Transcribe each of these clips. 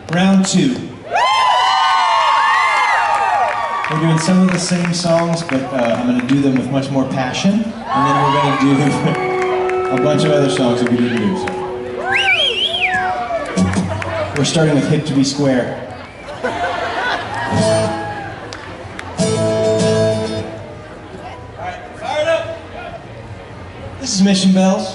Round two. We're doing some of the same songs, but I'm going to do them with much more passion, and then we're going to do a bunch of other songs that we didn't do. So. We're starting with Hip to Be Square. Alright, fire it up! This is Mission Bells.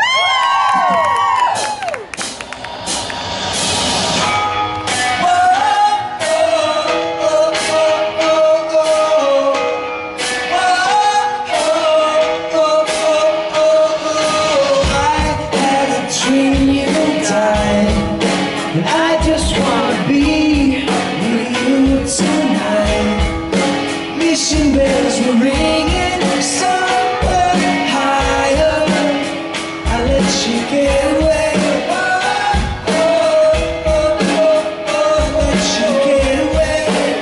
I just wanna be with you tonight. Mission bells were ringing somewhere higher. I let you get away. Let you get away.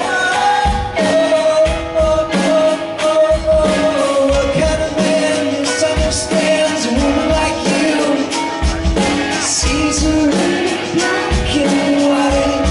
What kind of man misunderstands a woman like you? Sees her in black and white.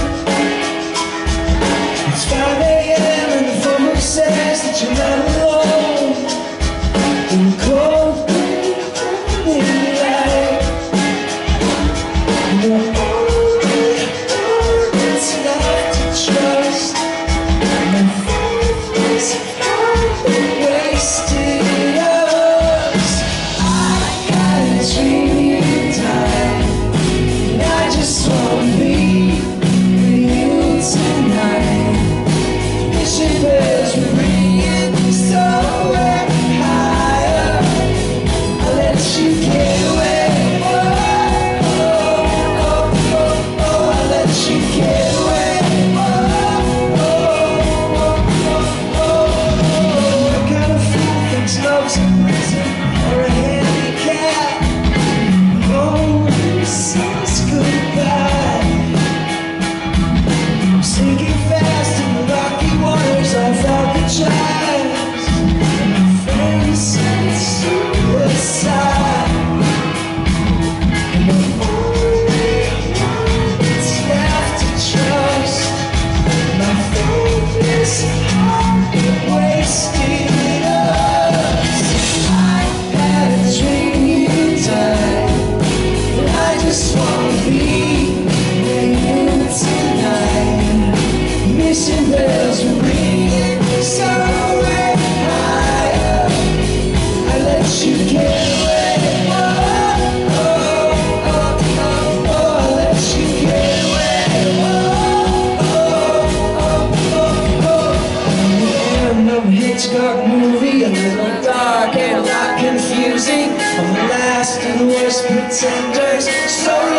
It's 5 a.m. and the phone says that you're not alone in the cold midnight. And the only that's left to trust, my faith is hardly wasted us. I gotta dream you time. I just wanna be with you tonight. Mission bells were ringing somewhere higher. I let you get away. I let you get away. What kind of fool thinks love's a prison or a handicap? Says goodbye. I'm sinking fast in the rocky waters of Alcatraz. My friends say suicide. And the only one that's left to trust, my faith is hardly wasted us. I had a dream you died. I just wanna be with you tonight. Mission bells were ringing somewhere higher. I let you get away. I let you get away. The end of a Hitchcock movie, a little dark and a lot confusing. I'm the last and worst pretenders. So